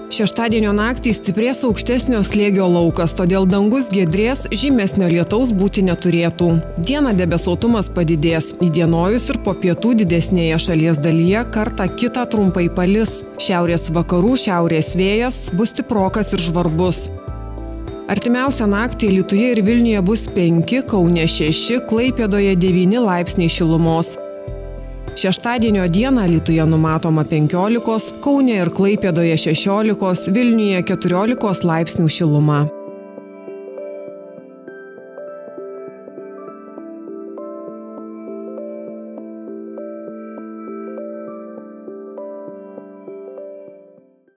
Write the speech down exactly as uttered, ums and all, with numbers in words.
Šeštadienio naktį stiprės aukštesnio slėgio laukas, todėl dangus giedrės, žymesnio lietaus būti neturėtų. Dieną debesuotumas padidės, įdienojus ir po pietų didesnėje šalies dalyje kartą kitą trumpai palis. Šiaurės vakarų šiaurės vėjas bus stiprokas ir žvarbus. Artimiausią naktį Alytuje ir Vilniuje bus penki, Kaune šeši, Klaipėdoje devyni laipsniai šilumos. Šeštadienio dieną Alytuje numatoma penkiolikos, Kaune ir Klaipėdoje šešiolikos, Vilniuje keturiolikos laipsnių šiluma.